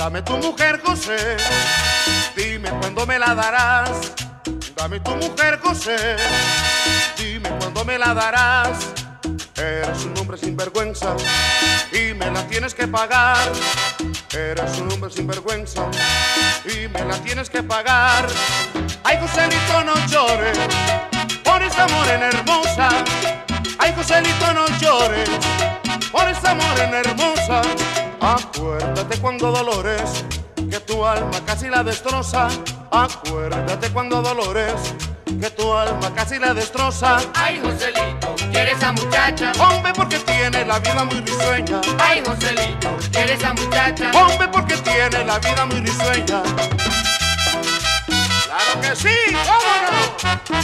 Dame tu mujer, José, dime cuándo me la darás. Dame tu mujer, José, dime cuándo me la darás. Eres un hombre sin vergüenza y me la tienes que pagar. Eres un hombre sin vergüenza y me la tienes que pagar. Ay, Joselito, no llores por esta morena hermosa. Ay, Joselito, no llores por esta morena hermosa. Acuérdate cuando Dolores, que tu alma casi la destroza. Acuérdate cuando Dolores, que tu alma casi la destroza. Ay, Joselito, ¿quieres esa muchacha? Hombre, porque tiene la vida muy risueña. Ay, Joselito, ¿quieres esa muchacha? Hombre, porque tiene la vida muy risueña. ¡Claro que sí! ¡Cómo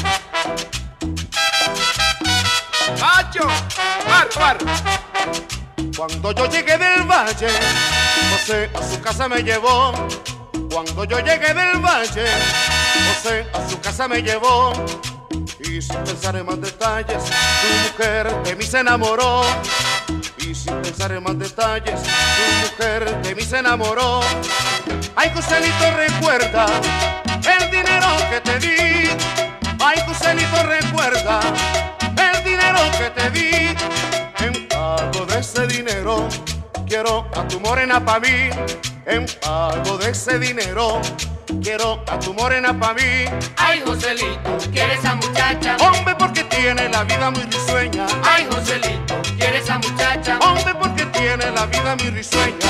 no! ¡Macho! ¡Par! Cuando yo llegué del valle, José a su casa me llevó. Cuando yo llegué del valle, José a su casa me llevó. Y sin pensar en más detalles, su mujer de mí se enamoró. Y sin pensar en más detalles, su mujer de mí se enamoró. Ay, Joselito, recuerda el dinero que te di. Ay, Joselito, recuerda el dinero que te di. En pago de ese dinero quiero a tu morena pa' mí. En pago de ese dinero quiero a tu morena pa' mí. Ay, Joselito, ¿quieres esa muchacha? Hombre, porque tiene la vida muy risueña. Ay, Joselito, ¿quieres esa muchacha? Hombre, porque tiene la vida muy risueña.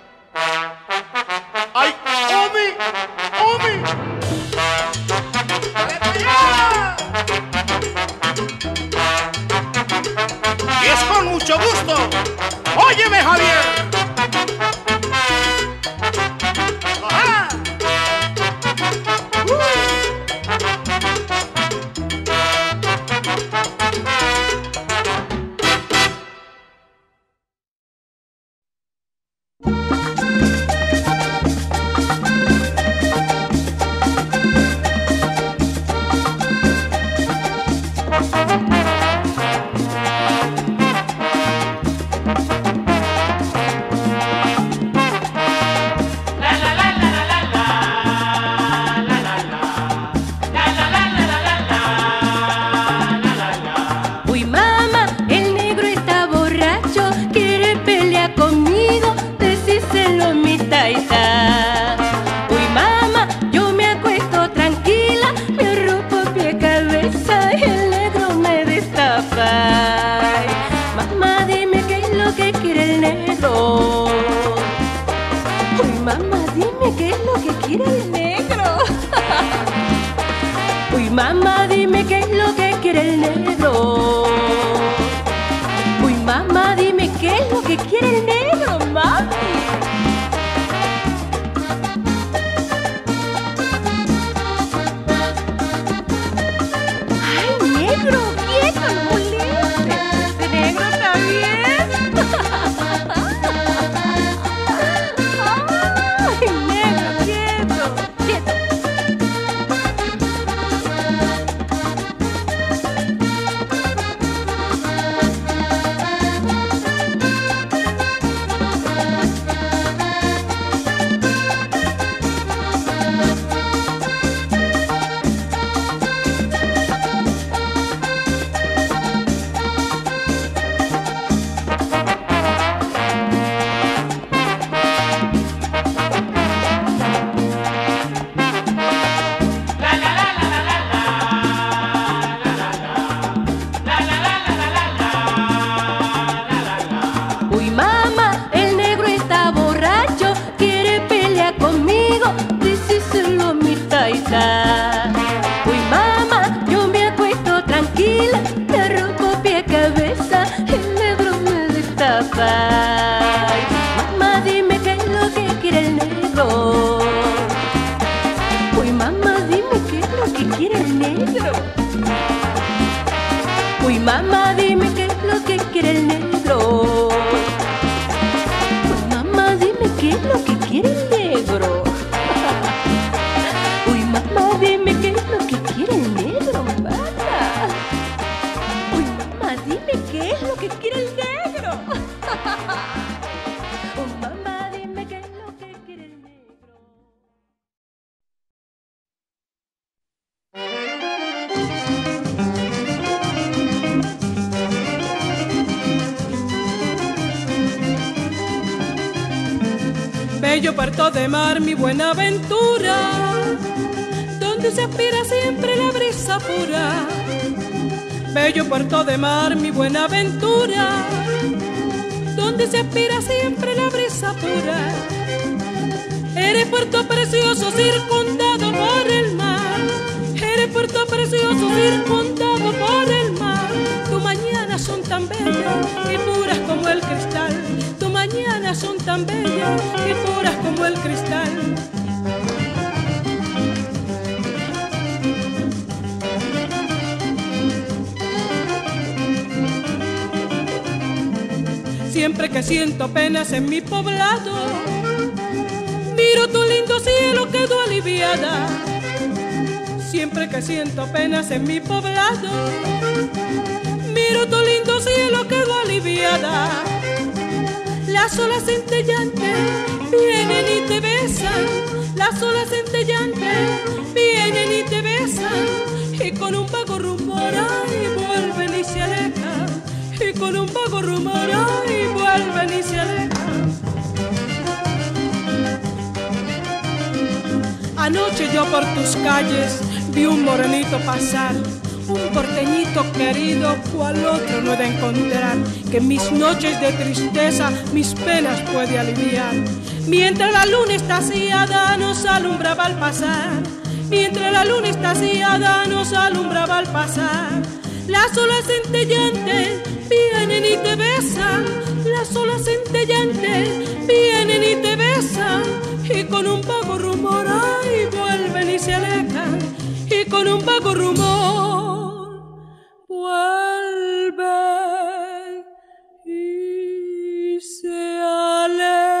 Ay, Omi. ¡Dale pa' allá! Y es con mucho gusto. Óyeme, Javier. ¡Ajá! Mamá, dime qué es lo que quiere el negro. Uy, mamá, dime qué es lo que quiere el negro, mami. Ay, negro, quieto, no molestes. Este negro está bien. Ay, negro, quieto. Uy, mamá, yo me acuesto tranquila, me rompo pie cabeza, el negro me destapa. Ay, mamá, dime qué es lo que quiere el negro. Uy, mamá, dime qué es lo que quiere el negro. Uy, mamá, dime qué es lo que quiere el negro. Uy, mamá, dime qué es lo que quiere el negro. Uy, mamá, dime qué es lo que quiere el negro, mamá. Uy, mamá, dime qué es lo que quiere el negro. Uy, mamá, dime qué es lo que quiere el negro. Bello puerto de mar, mi Buenaventura, donde se aspira siempre la brisa pura. Bello puerto de mar, mi Buenaventura, donde se aspira siempre la brisa pura. Eres puerto precioso circundado por el mar, eres puerto precioso circundado por el mar. Tus mañanas son tan bellas y puras como el cristal, tus mañanas son tan bellas y puras como el cristal. Siempre que siento penas en mi poblado, miro tu lindo cielo, quedo aliviada. Siempre que siento penas en mi poblado, miro tu lindo cielo, quedo aliviada. Las olas centellantes vienen y te besan, las olas centellantes vienen y te besan, y con un vago rumor ay, vuelven y se alejan, y con un vago rumor ay, vuelven y se alejan. Anoche yo por tus calles vi un morenito pasar, un porteñito querido, cual otro no he de encontrar, que mis noches de tristeza mis penas puede aliviar. Mientras la luna estaciada nos alumbraba al pasar, mientras la luna estaciada nos alumbraba al pasar. Las olas centellantes vienen y te besan, las olas centellantes vienen y te besan, y con un vago rumor ay, vuelven y se alejan, y con un vago rumor vuelven y se alejan.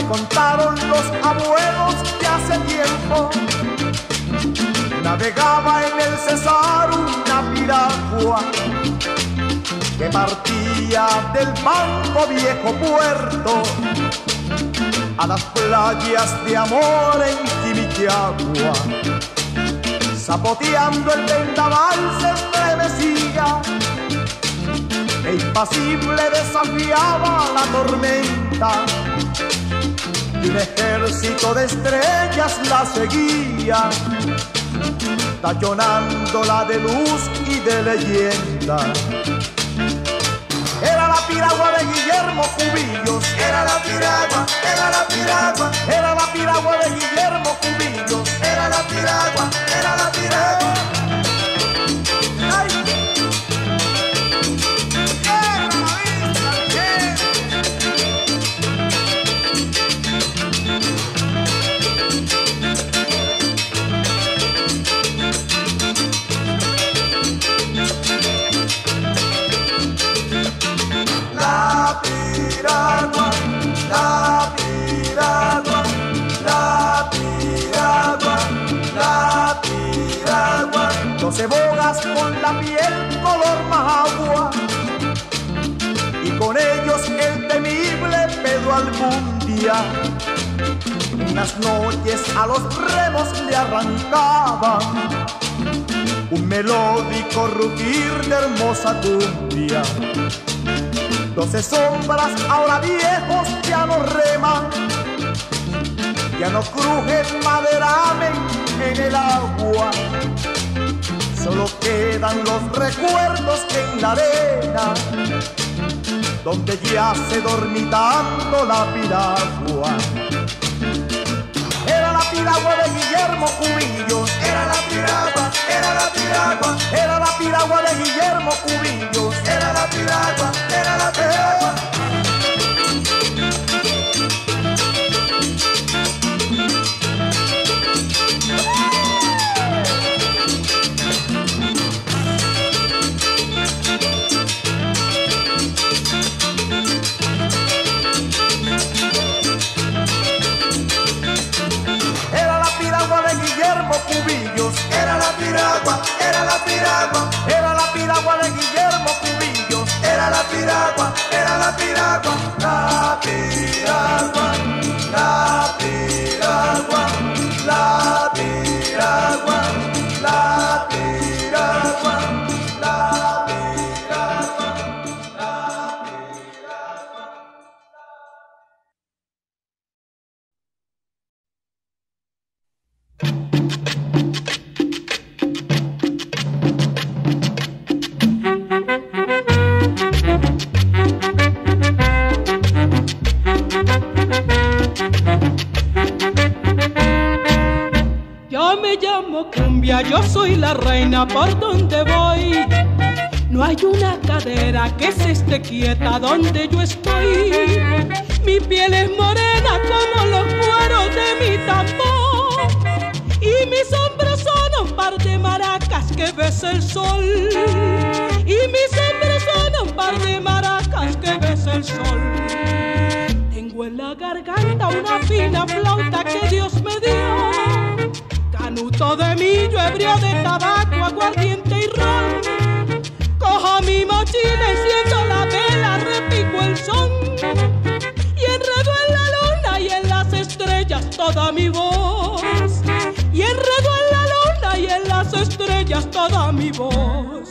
contaron los abuelos que hace tiempo navegaba en el Cesar una piragua que partía del Banco Viejo Puerto a las playas de amor en Quimiquiagua. Zapoteando el vendaval se estremecía e impasible desafiaba la tormenta, y un ejército de estrellas la seguía, tallonándola de luz y de leyenda. Era la piragua de Guillermo Cubillos, era la piragua, era la piragua, era la piragua de Guillermo Cubillos, era la piragua, era la piragua. ¡Ay! Doce bogas con la piel color magua, y con ellos el temible Pedro algún día, unas noches a los remos le arrancaba un melódico rugir de hermosa cumbia. 12 sombras ahora viejos ya no reman, ya no crujen maderamen en el agua. Solo quedan los recuerdos en la arena, donde yace dormitando la piragua. Era la piragua de Guillermo Cubillos, era la piragua, era la piragua, era la piragua de Guillermo Cubillos, era la piragua, era la piragua. Cubillos, era la piragua, era la piragua, era la piragua de Guillermo Cubillos, era la piragua, era la piragua, la piragua, la piragua, la piragua, la piragua, la piragua, la piragua. Yo soy la reina por donde voy. No hay una cadera que se esté quieta donde yo estoy. Mi piel es morena como los cueros de mi tambor, y mis hombros son un par de maracas que besa el sol. Y mis hombros son un par de maracas que besa el sol. Tengo en la garganta una fina flauta que Dios me dio, canuto de millo, ebrio de tabaco, aguardiente y ron. Cojo mi mochila, enciendo la vela, repico el son, y enredo en la luna y en las estrellas toda mi voz. Y enredo en la luna y en las estrellas toda mi voz.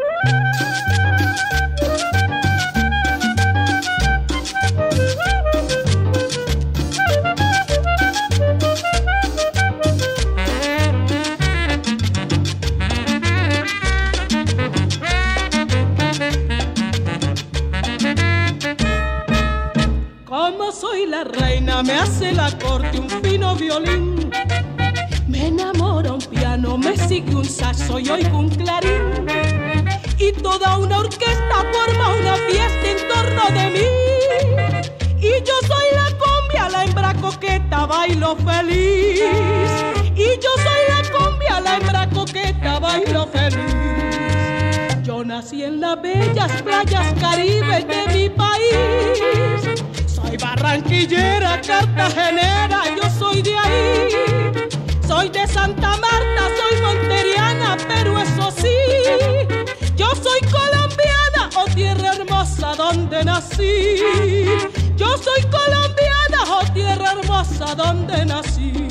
Soy la reina, me hace la corte un fino violín. Me enamora un piano, me sigue un saxo y oigo un clarín. Y toda una orquesta forma una fiesta en torno de mí. Y yo soy la cumbia, la hembra coqueta, bailo feliz. Y yo soy la cumbia, la hembra coqueta, bailo feliz. Yo nací en las bellas playas caribes de mi país. Soy barranquillera, cartagenera, yo soy de ahí. Soy de Santa Marta, soy monteriana, pero eso sí, yo soy colombiana, oh tierra hermosa donde nací. Yo soy colombiana, oh tierra hermosa donde nací.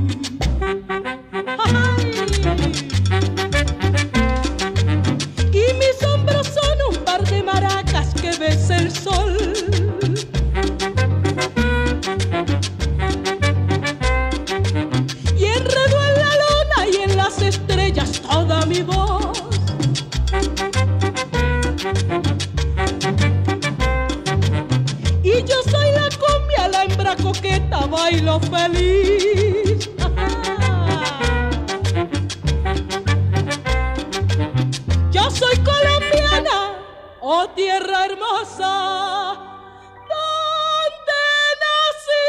Ay. Y mis hombros son un par de maracas que besa el sol. Y enredo en la luna y en las estrellas toda mi voz. Y yo soy la cumbia, la hembra coqueta, bailo feliz. Yo soy colombiana, oh tierra hermosa, donde nací.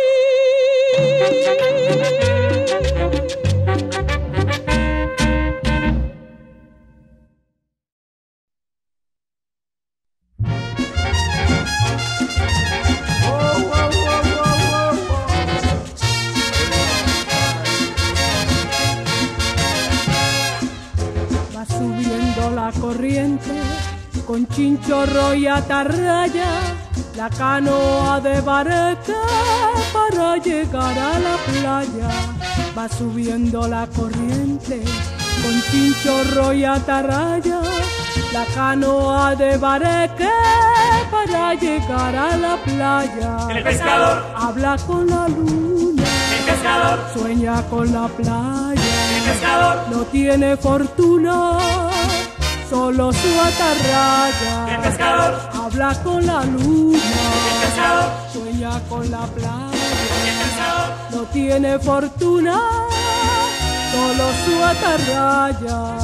Va subiendo la corriente con chinchorro y atarraya, la canoa de bareta para llegar a la playa. Va subiendo la corriente con chinchorro y atarraya, la canoa de bareque para llegar a la playa. El pescador habla con la luna, el pescador sueña con la playa. el pescador No tiene fortuna, solo su atarraya. el pescador Habla con la luna, el pescador sueña con la playa. el pescador No tiene fortuna, solo su atarraya.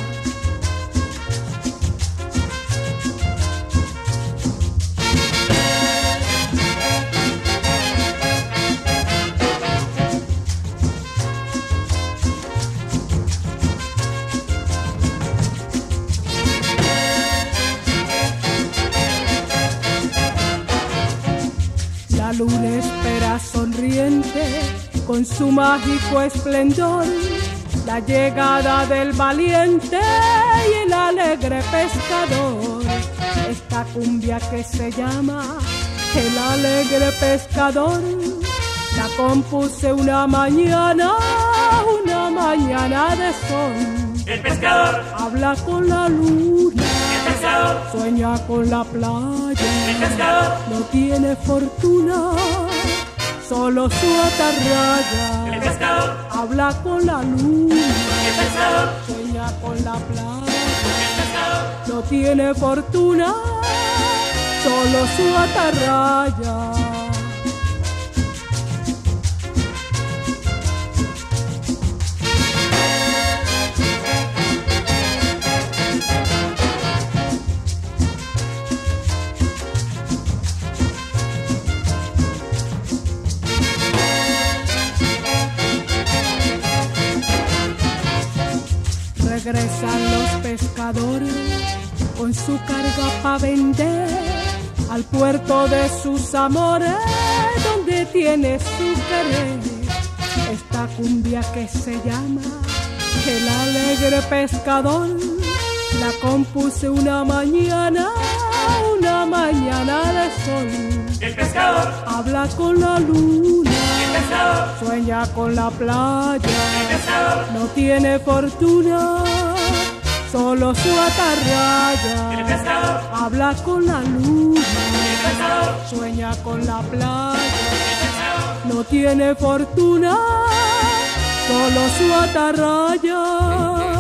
La luna espera sonriente con su mágico esplendor la llegada del valiente y el alegre pescador. Esta cumbia que se llama El Alegre Pescador la compuse una mañana de sol. el pescador Habla con la luna, el pescador sueña con la el playa. pescador No tiene fortuna, solo su el atarraya. pescador Habla con la luna, el pescador sueña con la playa. el pescador No tiene fortuna, solo su atarraya. Regresan los pescadores con su carga pa' vender al puerto de sus amores, donde tiene su querer. Esta cumbia que se llama El Alegre Pescador la compuse una mañana de sol. el pescador Habla con la luna, el pescador sueña con la playa. el pescador No tiene fortuna, solo su el atarraya. pescador Habla con la luna, el pescador sueña con la playa. el pescador No tiene fortuna, solo su atarraya.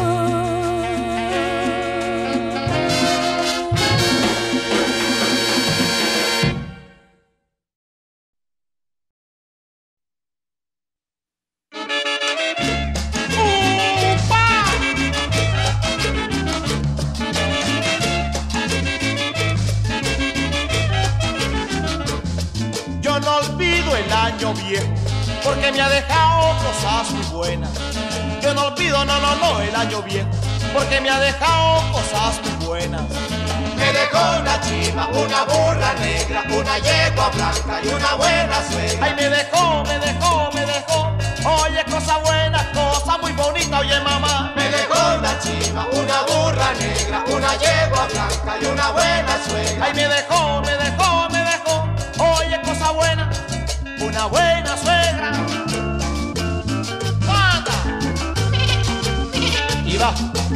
Yo no olvido el año viejo, porque me ha dejado cosas muy buenas. Yo no olvido, no, el año viejo, porque me ha dejado cosas muy buenas. Me dejó una chiva, una burra negra, una yegua blanca y una buena suegra. Ay, me dejó, oye, cosa buena, cosa muy bonita, oye mamá. Me dejó una chiva, una burra negra, una yegua blanca y una buena suegra. Ay, me dejó, oye, cosa buena, una buena suegra. ¡Anda! Y va.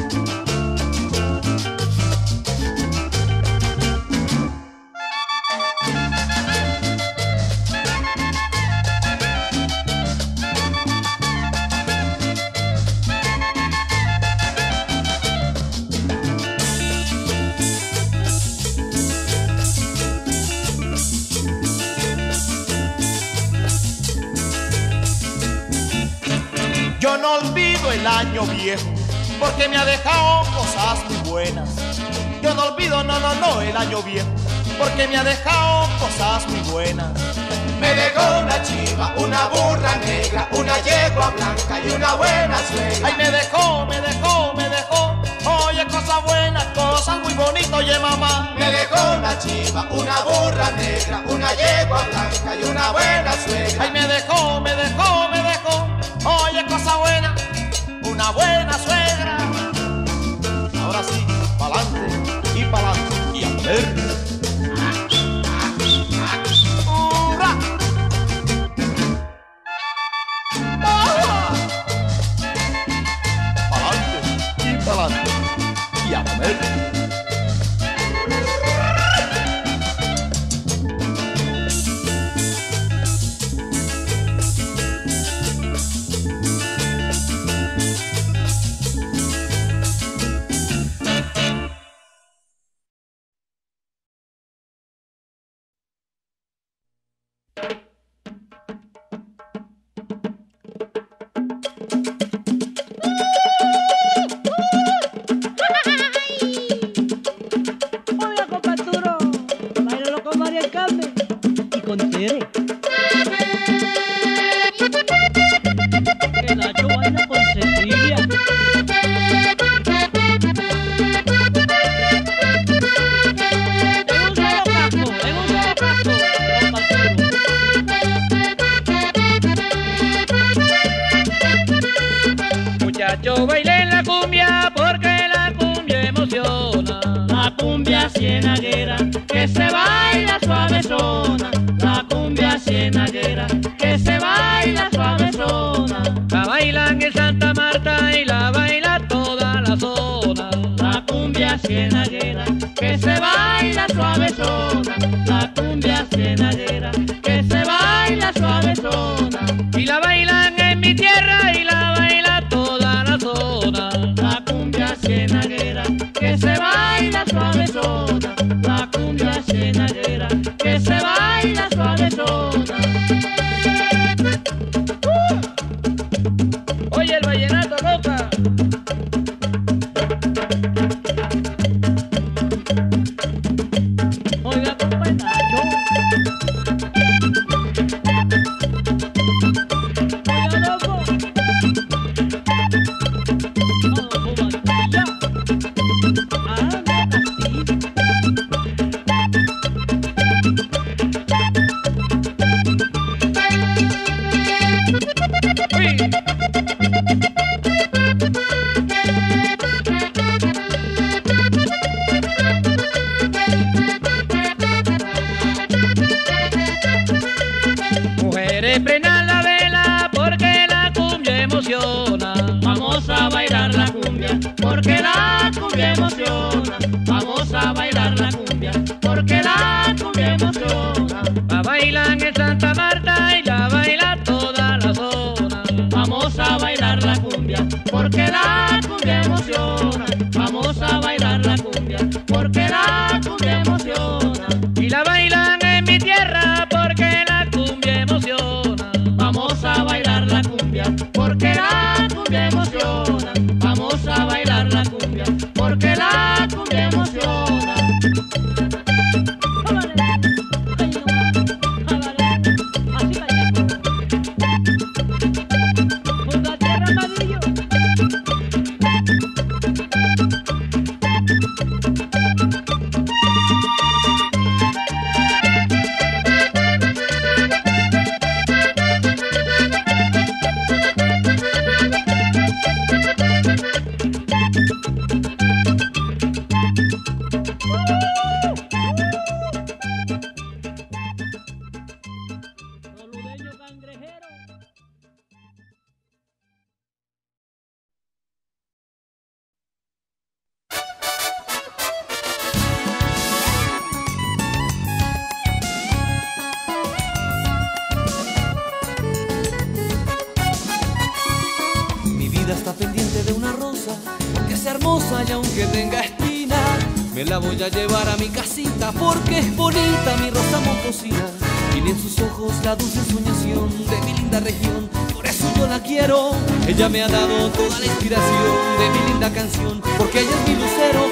Yo no olvido el año viejo, porque me ha dejado cosas muy buenas. Yo no olvido, no, el año viejo, porque me ha dejado cosas muy buenas. Me dejó una chiva, una burra negra, una yegua blanca y una buena suegra. Ay, me dejó, oye, cosas buenas, cosas muy bonitas, oye mamá. Me dejó una chiva, una burra negra, una yegua blanca y una buena suegra. Ay, me dejó, oye, cosa buena, una buena suegra. Ahora sí, pa'lante y pa'lante y a ver. ¡Hurra! Pa'lante y pa'lante y a comer. Muchachos, bailen la cumbia porque la cumbia emociona. La cumbia cienaguera que se baila suavezona. La cumbia cienaguera que se baila suavezona. La bailan en Santa Marta y la baila toda la zona. La cumbia cienaguera que se baila suavezona. La cumbia cienaguera que se baila suavezona. Y la bailan en mi tierra y la baila toda la zona. La cumbia cienaguera que se baila suavezona. La cumbia cienaguera que se baila suavezona. Oye el vallenato, loca. Oiga, compañero. Oiga, loco. Mujeres, prendan la vela porque la cumbia emociona. Vamos a bailar la cumbia porque la cumbia emociona. Vamos a bailar la cumbia porque la cumbia emociona. La bailan en Santa Marta y la baila toda la zona. Vamos a bailar la cumbia porque la cumbia emociona. Vamos a bailar la cumbia porque la cumbia emociona. Y la bailan en mi tierra porque la cumbia emociona. Vamos a bailar la cumbia porque la cumbia emociona. Vamos a bailar la cumbia porque Me la voy a llevar a mi casita porque es bonita mi rosa momposina. Y en sus ojos la dulce soñación de mi linda región. Por eso yo la quiero. Ella me ha dado toda la inspiración de mi linda canción, porque ella es mi lucero.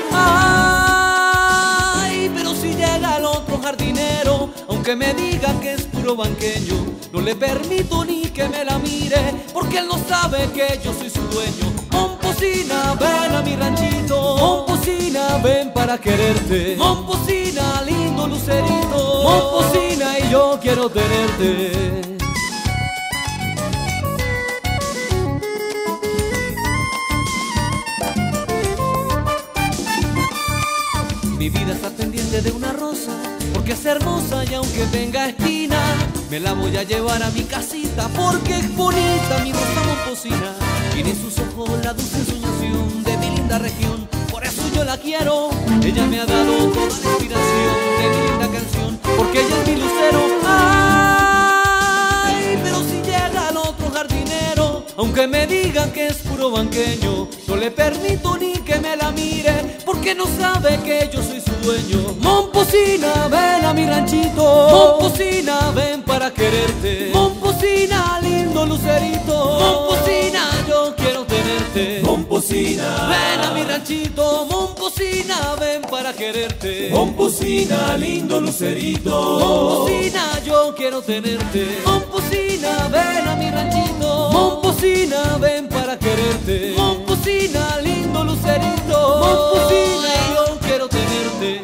Ay, pero si llega el otro jardinero, aunque me diga que es puro banqueño, no le permito ni que me la mire, porque él no sabe que yo soy su dueño. Momposina, ven a mi ranchito. Momposina, ven para quererte. Momposina, lindo lucerito. Momposina, y yo quiero tenerte. Mi vida está pendiente de una rosa, porque es hermosa y aunque tenga espina, me la voy a llevar a mi casita, porque es bonita mi rosa momposina. Tiene en sus ojos la dulce soñación de mi linda región, por eso yo la quiero. Ella me ha dado toda la inspiración de mi linda canción, porque ella es mi lucero. Ay, pero si llega el otro jardinero, aunque me digan que es puro banqueño, no le permito ni que me la mire, porque no sabe que yo soy su dueño. Momposina, ven a mi ranchito. Momposina, ven para quererte. Momposina, lindo lucerito. Momposina, yo quiero tenerte. Momposina, ven a mi ranchito. Momposina, ven para quererte. Momposina, lindo lucerito. Momposina, yo quiero tenerte. Momposina, ven a mi ranchito. Momposina, ven para quererte. Momposina, lindo lucerito. Momposina, yo quiero tenerte.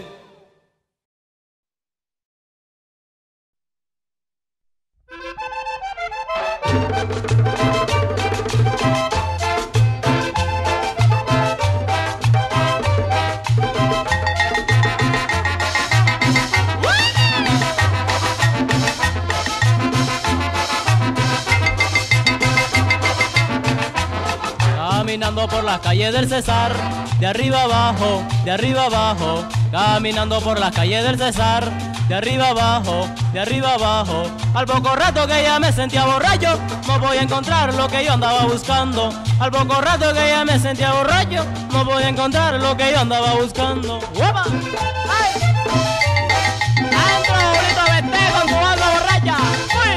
Caminando por las calles del Cesar, de arriba abajo, de arriba abajo. Caminando por las calles del Cesar, de arriba abajo, de arriba abajo. Al poco rato que ya me sentía borracho, no voy a encontrar lo que yo andaba buscando. Al poco rato que ya me sentía borracho, no voy a encontrar lo que yo andaba buscando. ¡Uepa! ¡Ay! ¡Adentro, bonito, vete con tu alma borracha! ¡Uy!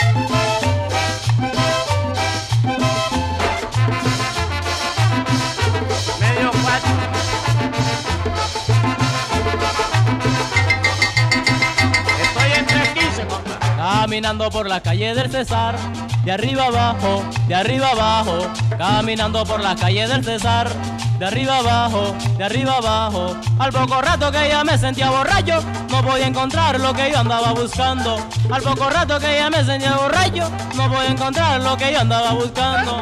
Caminando por la calle del Cesar, de arriba abajo, de arriba abajo. Caminando por la calle del Cesar, de arriba abajo, de arriba abajo. Al poco rato que ya me sentía borracho, no voy a encontrar lo que yo andaba buscando. Al poco rato que ya me sentía borracho, no voy a encontrar lo que yo andaba buscando.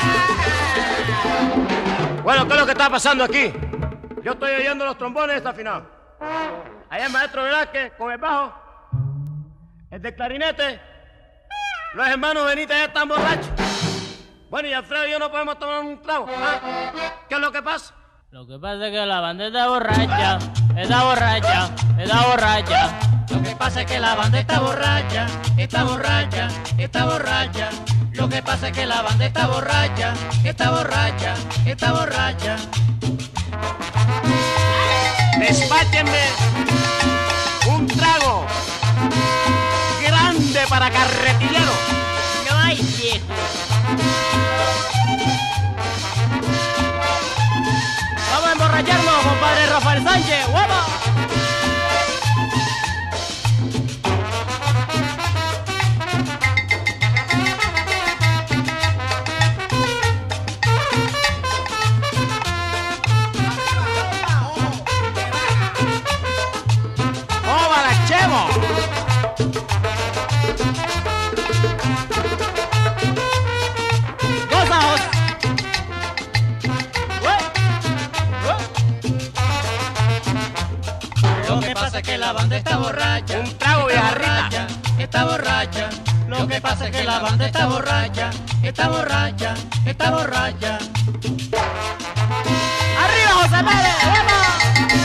Bueno, ¿qué es lo que está pasando aquí? Yo estoy oyendo los trombones desafinados. Allá el maestro Velázquez con el bajo, el del clarinete, los hermanos Benítez ya están borrachos. Bueno, y Alfredo y yo no podemos tomar un trago. ¿Ah? ¿Qué es lo que pasa? Lo que pasa es que la banda está borracha, está borracha, está borracha. Lo que pasa es que la banda está borracha, está borracha, está borracha. Lo que pasa es que la banda está borracha, está borracha, está borracha. Despáchenme un trago grande para carretillero. No hay viejo. Vamos a emborracharnos, compadre Rafael Sánchez. ¡Guapa! La banda está borracha, un trago borracha, está borracha. Lo que pasa es que la banda está borracha, está borracha, está borracha. ¡Arriba, José Pérez! ¡Vamos!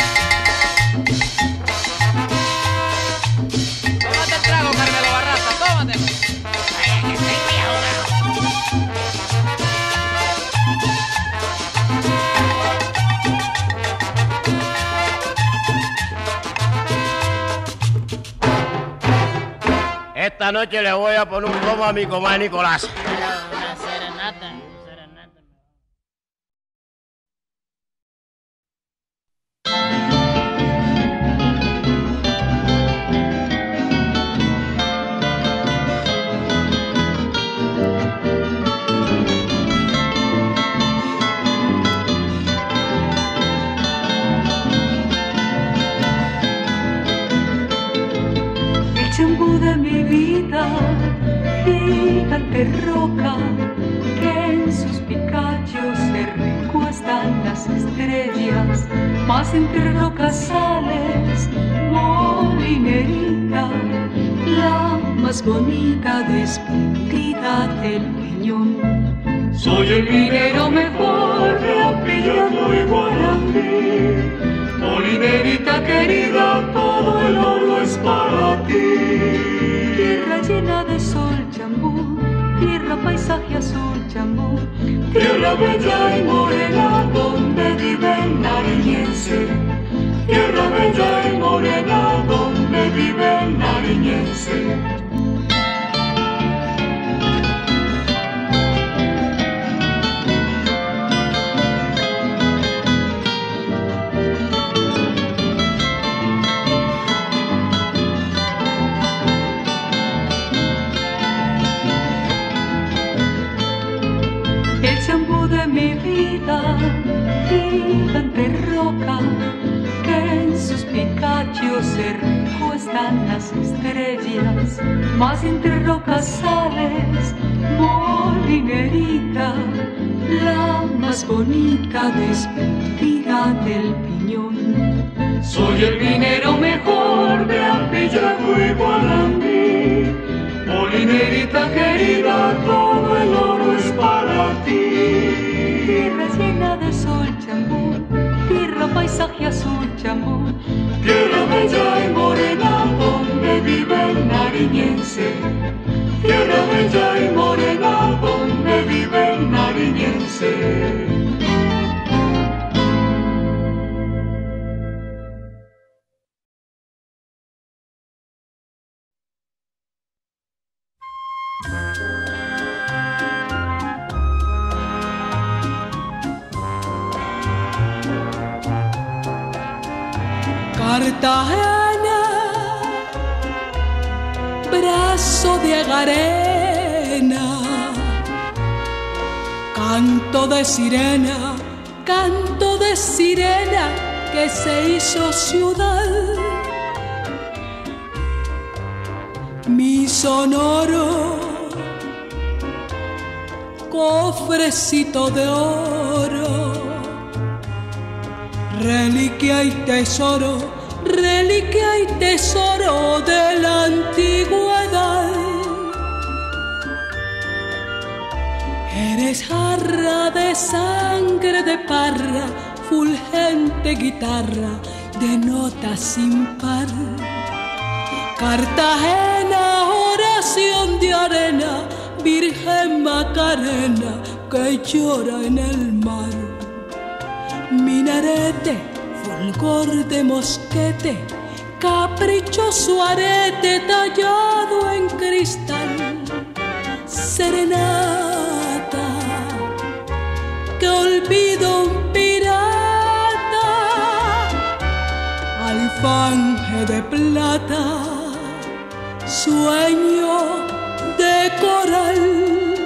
Tómate el trago, Carmelo Barraza, tómatelo. noche le voy a poner un tomo a mi comadre Nicolás. Una serenata, una serenata. Champú de mi vida, gigante roca, que en sus picachos se recuestan las estrellas, más entre rocas sales, molinerita, la más bonita despedida del piñón. Soy el minero mejor de Apillando y Guarandí, molinerita querida, todo el oro es para ti. Tierra llena de sol chambú, tierra paisaje azul chambú, tierra bella y morena donde vive el nariñense. Tierra bella y morena donde vive el nariñense. Mi vida, gigante roca, que en sus picachos se recuestan las estrellas, más entre rocas sales, molinerita, la más bonita despedida del piñón. Soy el minero mejor de Apillando y Guarandí, molinerita querida, todo el oro es para ti. Tierra llena de sol chambú, tierra paisaje azul chambú, tierra bella y morena donde vive el nariñense. Tierra bella y morena donde vive el nariñense. Cartagena, brazo de agarena, canto de sirena que se hizo ciudad. Mi sonoro, cofrecito de oro, reliquia y tesoro de la antigüedad. Eres jarra de sangre de parra, fulgente guitarra de notas sin par. Cartagena, oración de arena, Virgen Macarena que llora en el mar. Minarete, fulgor de mosquete, caprichoso arete tallado en cristal. Serenata que olvido un pirata, alfanje de plata, sueño de coral.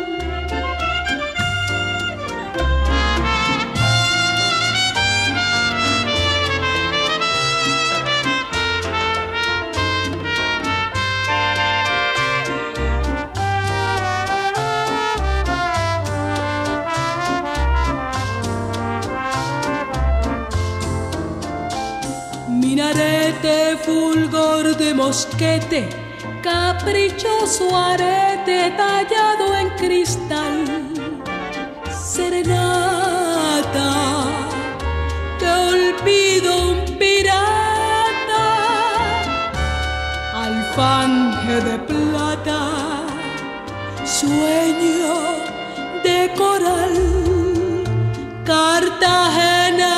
Minarete, fulgor de mosquete, caprichoso arete tallado en cristal. Serenata que olvido un pirata, alfanje de plata, sueño de coral. Cartagena,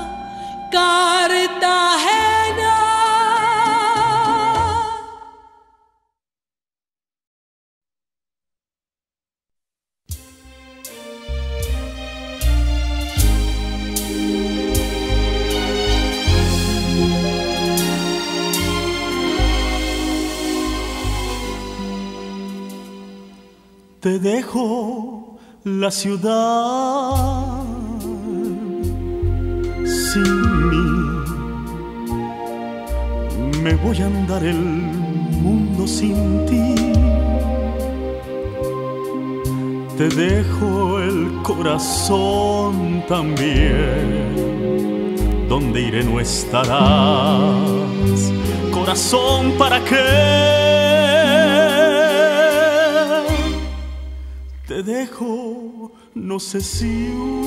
Cartagena, Te dejo la ciudad sin mí. Me voy a andar el mundo sin ti. Te dejo el corazón también. Donde iré no estarás. Corazón, ¿para qué? Te dejo, no sé si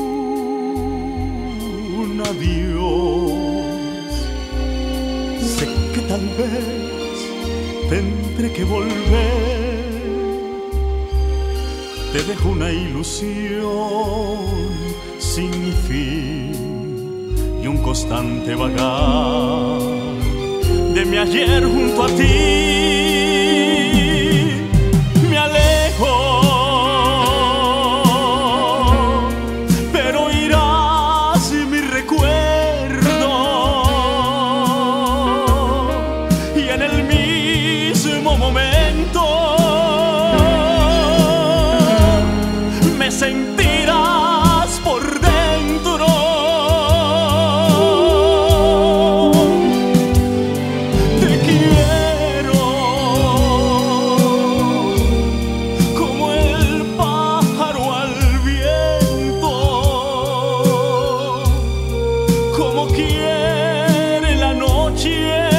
un adiós. Sé que tal vez tendré que volver. Te dejo una ilusión sin fin y un constante vagar de mi ayer junto a ti. Me alejo, pero irás y mi recuerdo, y en el mismo momento me sentirás por dentro. Te quiero como el pájaro al viento, como quiere la noche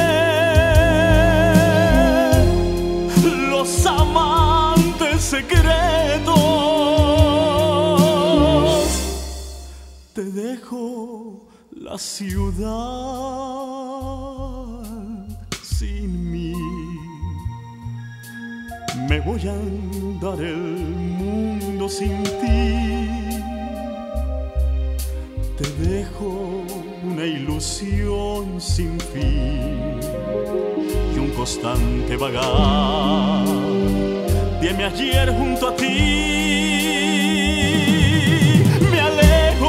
los amantes secretos. Te dejo la ciudad sin mí. Me voy a andar el mundo sin ti. Te dejo una ilusión sin fin y un constante vagar de mi ayer junto a ti. Me alejo,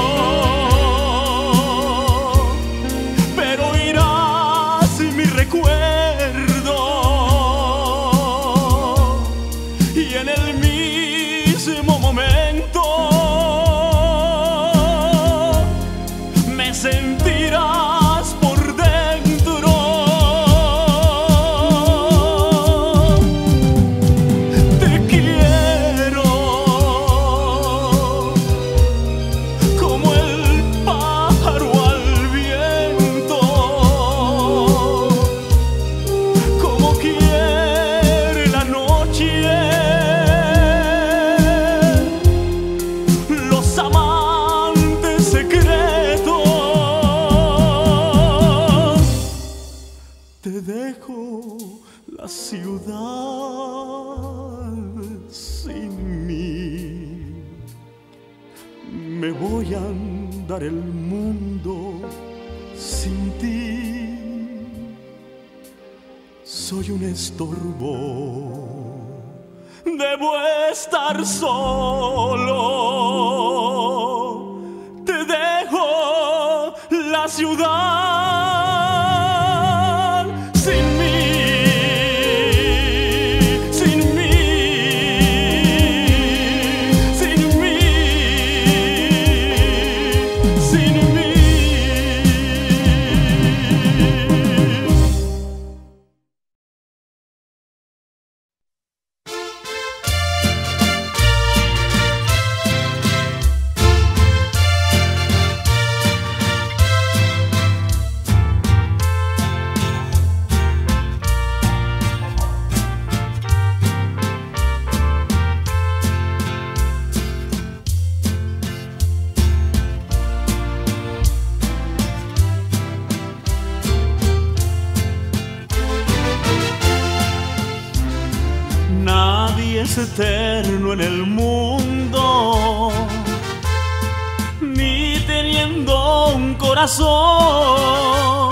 pero irás y mi recuerdo, y en el mismo momento me sentirás por dentro. Te quiero como el pájaro al viento, como quiere la noche los amantes secretos. Te dejo la ciudad sin mí. Me voy a andar el mundo sin ti. Soy un estorbo, debo estar solo. Te dejo la ciudad sin mí, sin mí, sin mí, sin mí. Nadie es eterno en el mundo, ni teniendo un corazón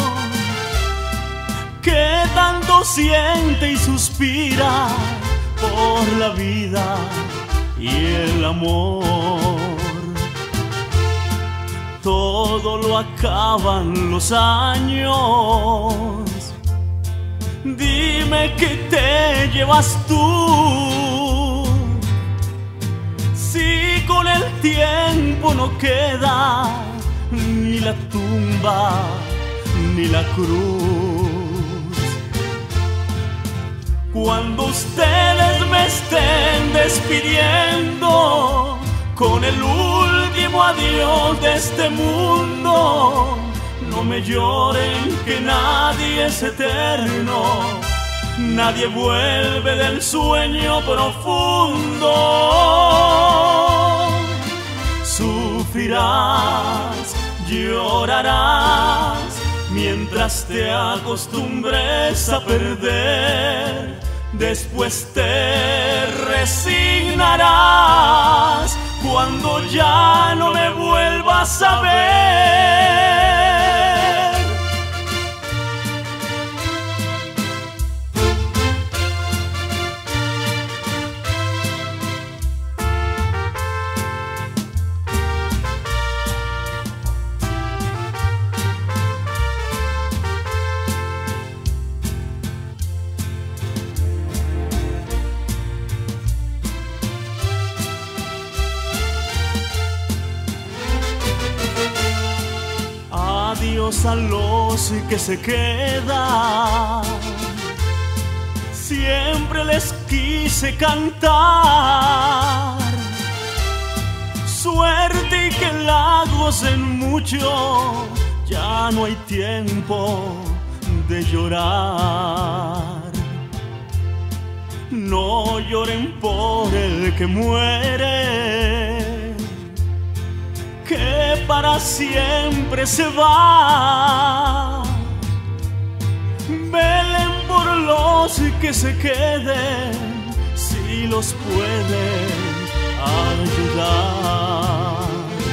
que tanto siente y suspira por la vida y el amor. Todo lo acaban los años. Dime qué te llevas tú tiempo no queda, ni la tumba, ni la cruz. Cuando ustedes me estén despidiendo con el último adiós de este mundo, no me lloren que nadie es eterno, nadie vuelve del sueño profundo. Sufrirás, llorarás, mientras te acostumbres a perder. Después te resignarás cuando ya no me vuelvas a ver. Adiós a los que se quedan, siempre les quise cantar. Suerte y que la gocen mucho, ya no hay tiempo de llorar. No lloren por el que muere, que para siempre se va. Velen por los que se queden, si los pueden ayudar.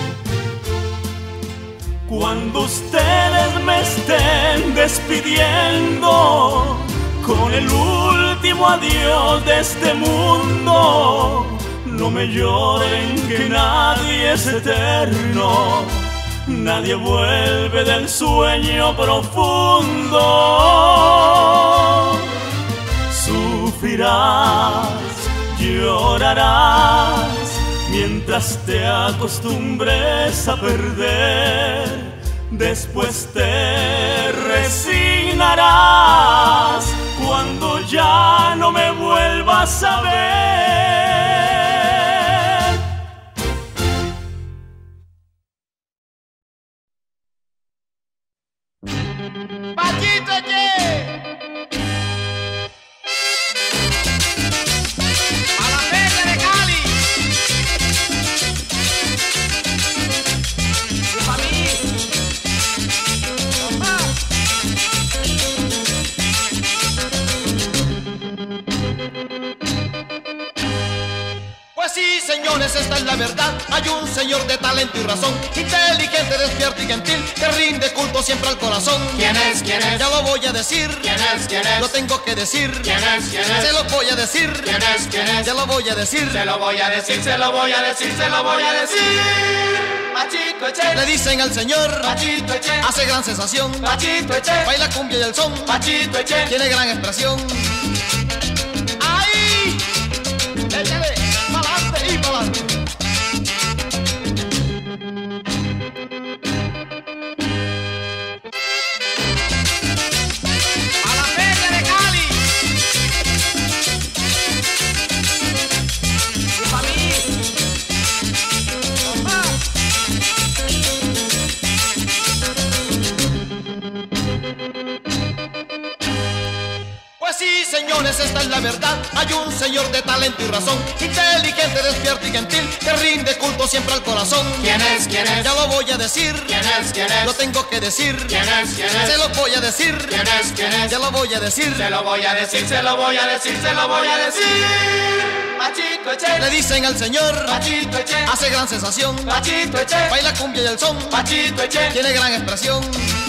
Cuando ustedes me estén despidiendo con el último adiós de este mundo, no me lloren que nadie es eterno, nadie vuelve del sueño profundo. Sufrirás, llorarás, mientras te acostumbres a perder. Después te resignarás cuando ya no me vuelvas a ver. ¡Pachito, che! ¡A la feria de Cali! ¡Y pa' mí! ¡Toma! Pues sí, señores, esta es la verdad. Hay un señor de talento y razón, inteligente, despierto y gentil, que rinde culto siempre al corazón. ¿Quién es? ¿Quién es? Ya lo voy a decir. ¿Quién es? ¿Quién es? Lo tengo que decir. ¿Quién es? ¿Quién es? Se lo voy a decir. ¿Quién es? ¿Quién es? Ya lo voy a decir. Se lo voy a decir, se lo voy a decir, se lo voy a decir. Pachito Eche. Le dicen al señor Pachito Eche. hace gran sensación. Pachito Eche. Baila cumbia y el son. Pachito Eche. Tiene gran expresión. ¡Ay! Échale, pa'lante y pa'lante. A la feria de Cali. Y pa' mí. Toma. Pues sí, señores, esta es la verdad. Hay un señor de talento y razón, inteligente, despierto y gentil, que rinde culto siempre al corazón. ¿Quién es? ¿Quién es? Ya lo voy a decir. ¿Quién es? ¿Quién es? Lo tengo que decir. ¿Quién es? ¿Quién es? Se lo voy a decir. ¿Quién es? ¿Quién es? Ya lo voy a decir. Se lo voy a decir, se lo voy a decir, se lo voy a decir. Pachito Eche. Le dicen al señor Pachito Eche. hace gran sensación. Pachito Eche. Baila cumbia y el son. Pachito Eche. Tiene gran expresión.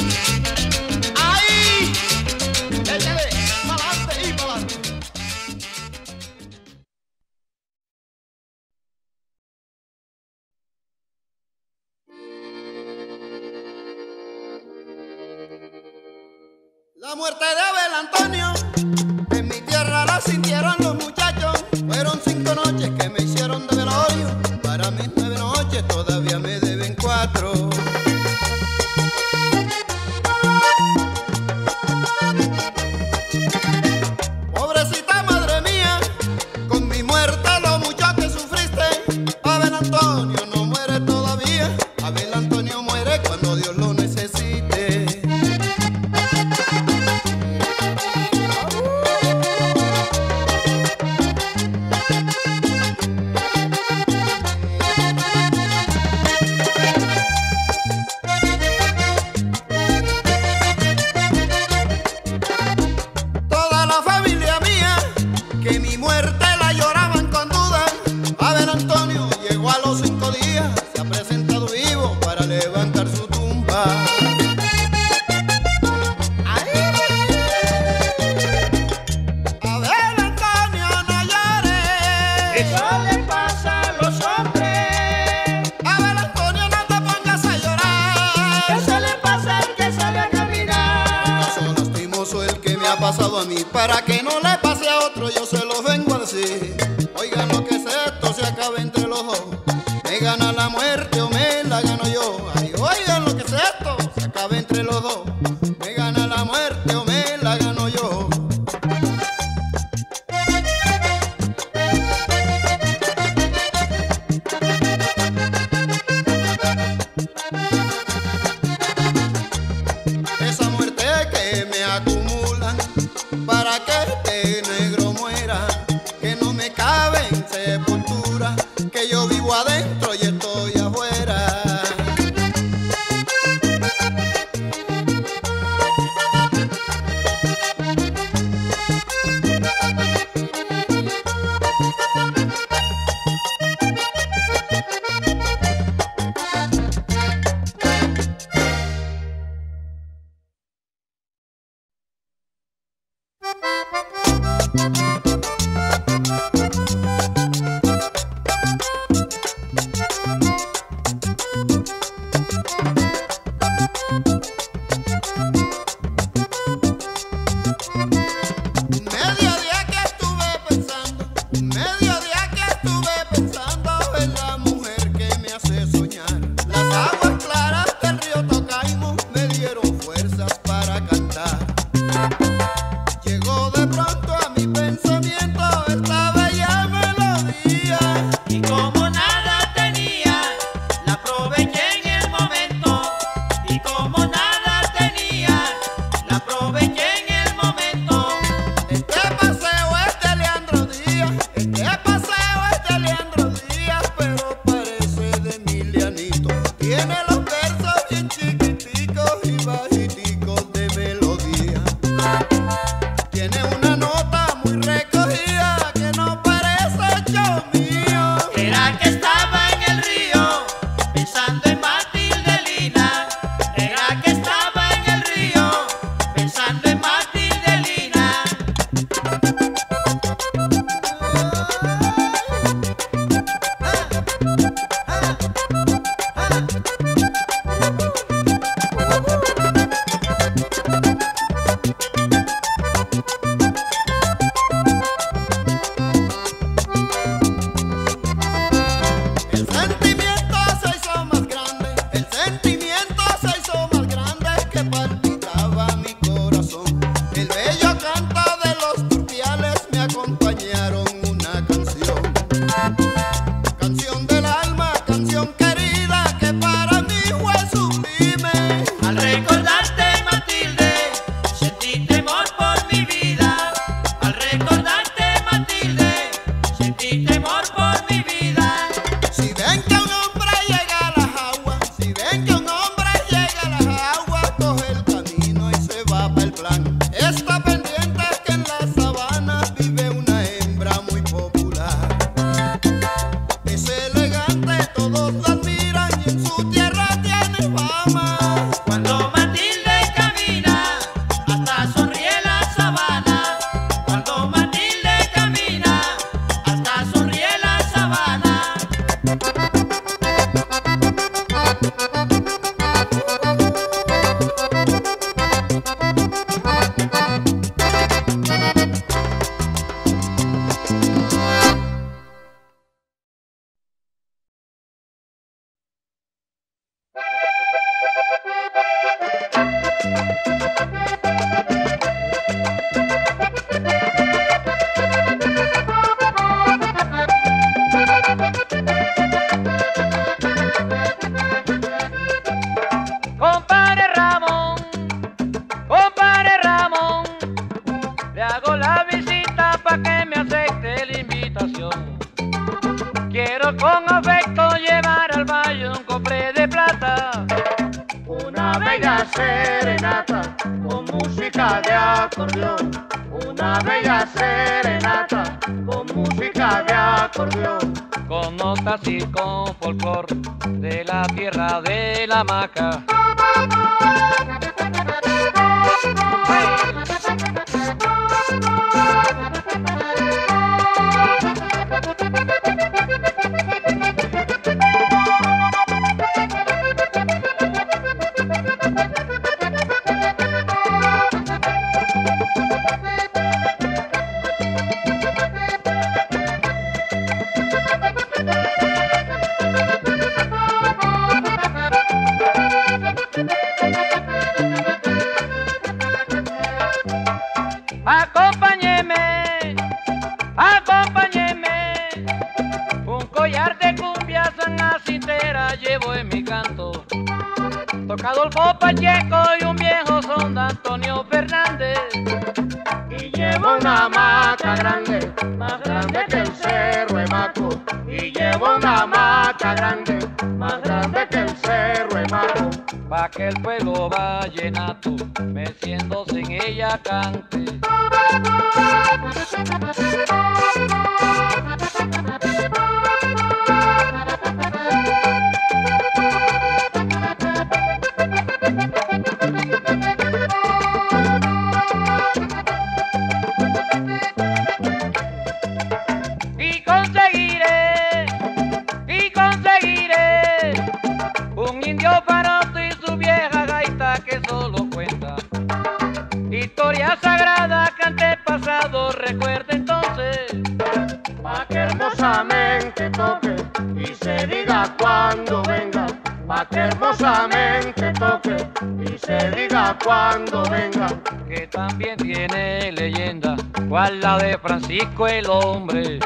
¡Ay! Échale, pa'lante y pa'lante. La muerte de Abel Antonio, en mi tierra la sintieron los muchachos. Fueron 5 noches que me hicieron de velorio para mis 9 noches. Eso le pasa a los hombres. A ver, Antonio, no te pongas a llorar. Eso le pasa al que sale a caminar. Caso lastimoso el que me ha pasado a mí. Para que no le pase a otro, yo se los vengo a decir. Oigan lo que es esto, se acaba entre los dos. Me gana la muerte o me la gano yo. Ay, oigan lo que es esto, se acaba entre los dos. Me gana la muerte o me la gano yo. Esa muerte que me acumulan para que este negro muera, que no me cabe en sepultura, que yo vivo adentro y estoy afuera. Quiero con afecto llevar al valle un cofre de plata, una bella serenata con música de acordeón, una bella serenata con música de acordeón, con notas y con folclor de la tierra de la hamaca. acompáñeme. Un collar de cumbia sanacitera llevo en mi canto. Toca Adolfo Pacheco y un viejo son de Antonio Fernández. Y llevo una mata grande, más grande que el cerro de Maco. Y llevo una mata grande, más grande que el cerro de Maco. Pa' que el pueblo vallenato, meciéndose en ella cante. Y conseguiré un indio faroto y su vieja gaita que solo cuenta historia sagrada que antepasado recuerda entonces. Pa' que hermosamente toque y se diga cuando venga. Pa' que hermosamente toque y se diga cuando venga. Que también tiene leyenda, cual la de Francisco el Hombre.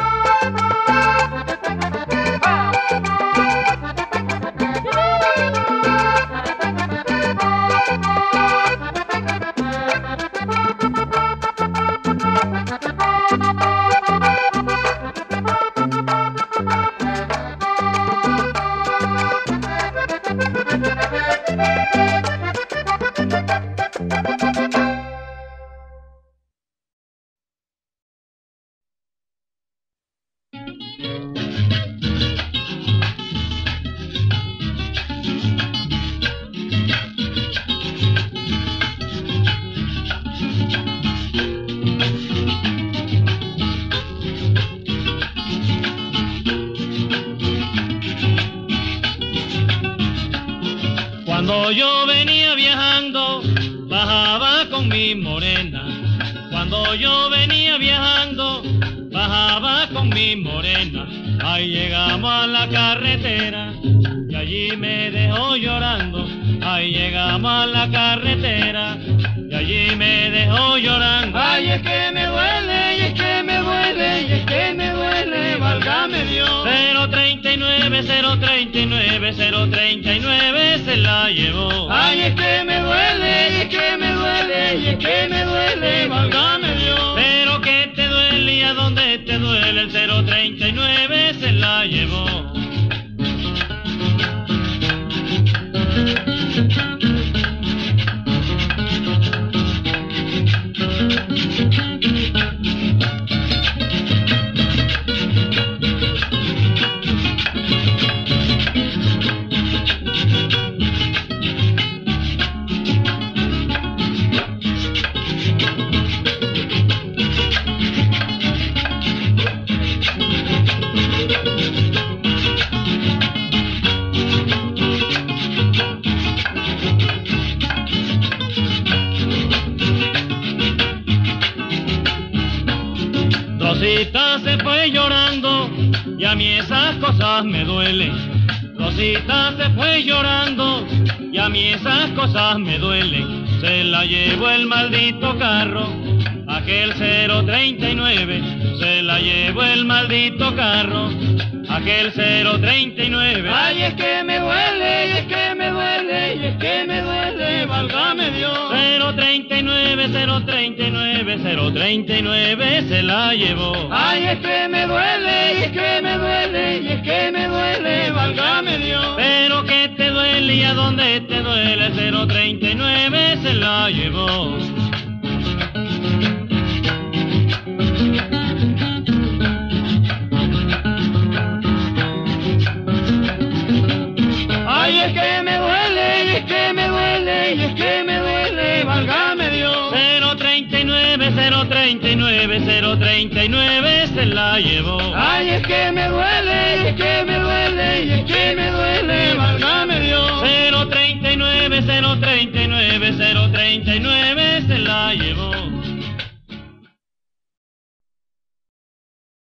Cuando yo venía viajando, bajaba con mi morena. Cuando yo venía viajando, bajaba con mi morena. Ahí llegamos a la carretera y allí me dejó llorando. Ahí llegamos a la carretera y allí me dejó llorando. Ay, es que me duele, y es que me duele, y es que me duele, válgame Dios. 039, 039, 039 se la llevó. Ay, es que me duele, y es que me duele, y es que me duele, válgame Dios. Pero que te duele y a dónde te duele, el 039 se la llevó. Rosita se fue llorando y a mí esas cosas me duelen. Rosita se fue llorando y a mí esas cosas me duelen. Se la llevó el maldito carro, aquel 039. Se la llevó el maldito carro, aquel 039. Ay, es que me duele, y es que me duele, y es que me duele, válgame Dios. 039, 039, 039 se la llevó. Ay, es que me duele, y es que me duele, y es que me duele, válgame Dios. Pero que te duele y a dónde te duele, 039 se la llevó. Ay, es que me duele, y es que me duele, y es que me duele, válgame Dios. 039, 039, 039 se la llevó. Ay, es que me duele, y es que me duele, y es que me duele, válgame Dios. 039, 039, 039 se la llevó.